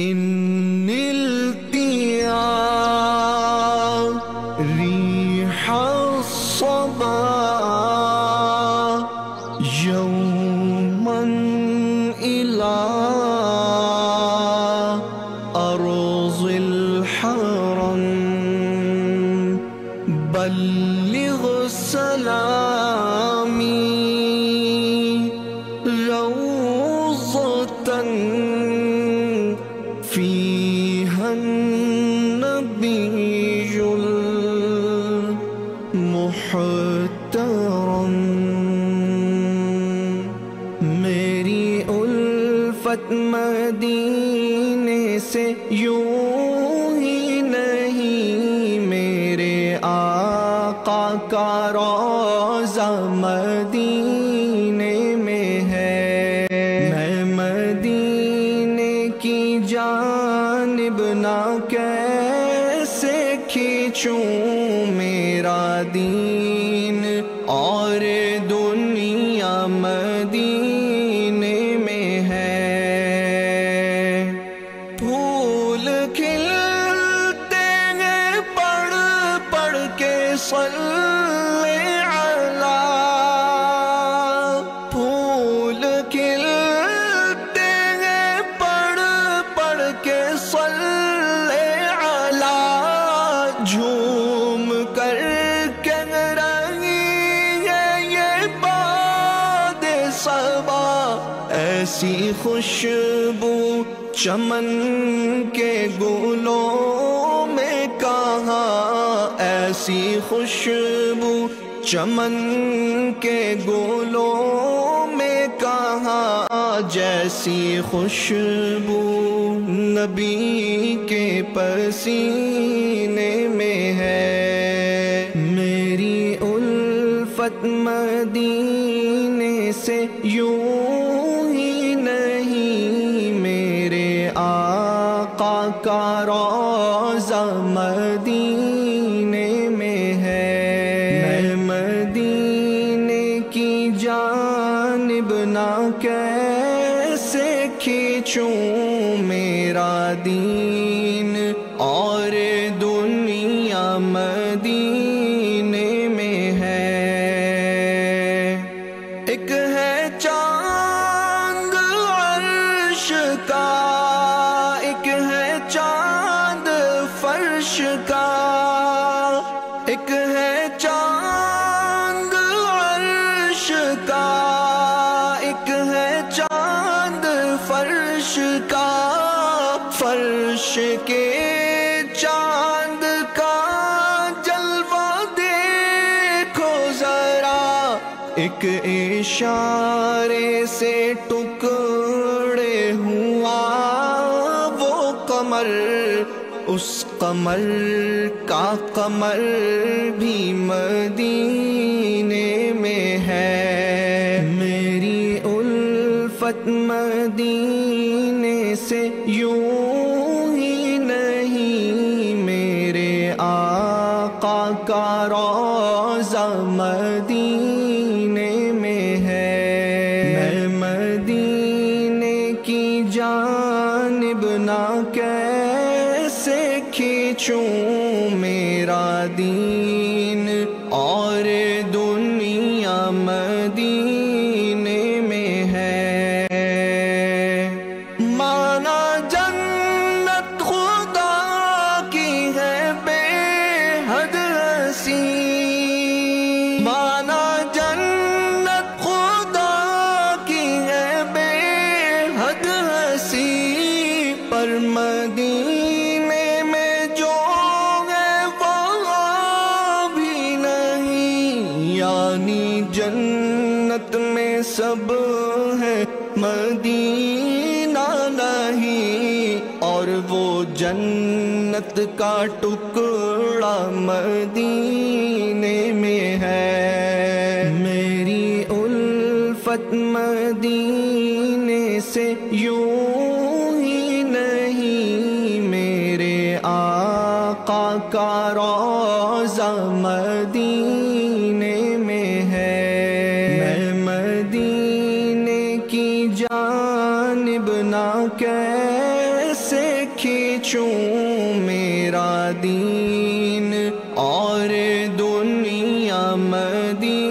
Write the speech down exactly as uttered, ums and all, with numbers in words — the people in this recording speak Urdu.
إن التياء ريح الصبا يوما إلى أرض الحرم بلغ سلامي روضة فيها النبي المحترم. میری الفت مدینے سے یوں ہی نہیں، میرے آقا کا روضہ مدینے میں ہے. میں مدینے کی جانب نہ کیسے کھینچوں میرا دین، اور دنیا مدینے میں ہے. پھول کھلتے ہیں پڑھ پڑھ کے صلی علی، پھول کھلتے ہیں پڑھ پڑھ کے صلی علی، جھوم کر کہہ رہی ہے یہ باد صبا، ایسی خوشبو چمن کے گلوں میں کہاں، ایسی خوشبو چمن کے گلوں میں کہاں، جیسی خوشبو نبی کے پسینے میں ہے. میری الفت مدینے سے یوں ہی نہیں، میرے آقا کا روضہ مدینے میں ہے. میں مدینے کی جانب نہ کیسے کھینچوں میرا دین، اور دنیا مدینے میں ہے. ایک ہے چاند عرش کا، ایک ہے چاند فرش کا، ایک ہے چاند عرش کا، ایک ہے چاند فرش کا. فرش کے چاند کا جلوہ دیکھو ذرا، ایک اشارے سے ٹکڑے ہوا وہ قمر، اس قمر کا قمر بھی مدینے میں ہے. میری الفت مدینے سے یوں ہی نہیں، میرے آقا کا روضہ مدینے میں ہے. میں مدینے کی جانب نہ کیسے کھینچوں میرا دین، اور دنیا مدینے میں ہے. مانا جنت خدا کی ہے بے حد ہنسی، مانا جنت خدا کی ہے بے حد ہنسی، پر مدینے میں جو ہے وہاں بھی نہیں. یعنی جنت میں سب ہے مدینہ نہیں، اور وہ جنت کا ٹکڑا مدینے میں ہے. میری الفت مدینے سے یوں ہی نہیں، میرے آقا کا روضہ مدینے میں ہے. میں مدینے کی جانب نہ کیسے سے کھینچوں میرا دین اور دنیا مدینہ